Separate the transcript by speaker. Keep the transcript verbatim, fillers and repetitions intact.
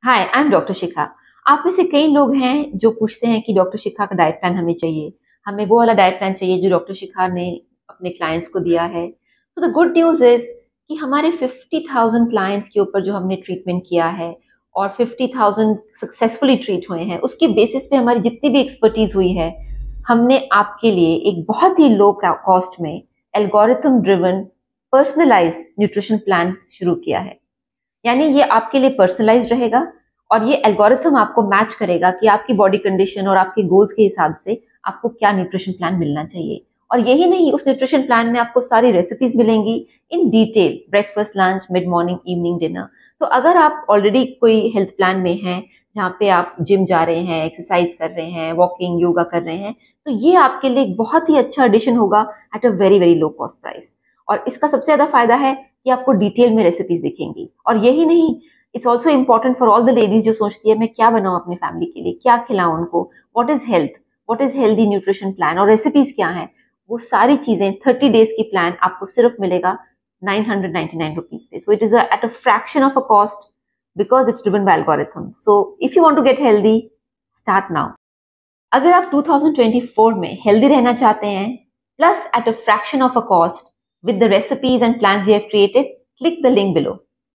Speaker 1: Hi, I am doctor शिखा। आप में से कई लोग हैं जो पूछते हैं कि डॉक्टर शिखा का डाइट प्लान हमें चाहिए। हमें वो वाला डाइट प्लान चाहिए जो डॉक्टर शिखा ने अपने क्लाइंट्स को दिया है। तो द गुड न्यूज़ इज़ कि हमारे फिफ्टी थाउज़ेंड क्लाइंट्स के ऊपर जो हमने ट्रीटमेंट किया है और फिफ्टी थाउज़ेंड सक्सेसफुली ट्रीट हुए हैं, उसके बेसिस पे हमारी जितनी भी एक्सपर्टीज़ हुई है, हमने आपके लिए एक बहुत ही लो कॉस्ट में algorithm driven personalised nutrition plan शुरू किया है। यानी ये आपके लिए पर्सनलाइज्ड रहेगा और ये एल्गोरिथम आपको मैच करेगा कि आपकी बॉडी कंडीशन और आपके गोल्स के हिसाब से आपको क्या न्यूट्रिशन प्लान मिलना चाहिए। और यही नहीं, उस न्यूट्रिशन प्लान में आपको सारी रेसिपीज मिलेंगी in detail, breakfast, lunch, mid morning, evening, dinner. तो अगर आप ऑलरेडी कोई हेल्थ प्लान में हैं जहाँ पे आप जिम जा रहे हैं, एक्सरसाइज कर रहे हैं, वॉकिंग, योगा कर रहे हैं, तो ये आपके लिए एक बहुत ही अच्छा एडिशन होगा at a very very low cost price. और इसका सबसे ज्यादा फायदा है कि आपको डिटेल में रेसिपीज दिखेंगी। और यही नहीं, it's also important for all the ladies जो सोचती है मैं क्या बनाऊं अपनी फैमिली के लिए, क्या खिलाऊं उनको, what is health, what is healthy nutrition plan और रेसिपीज क्या है। वो सारी चीजें थर्टी डेज की प्लान आपको सिर्फ मिलेगा nine hundred ninety nine rupees पे। So it is at a fraction of a cost because it's driven by algorithm. So if you want to get healthy, start now. अगर आप two thousand twenty four में healthy रहना चाहते हैं plus at a fraction of a cost with the recipes and plans we have created, click the link below.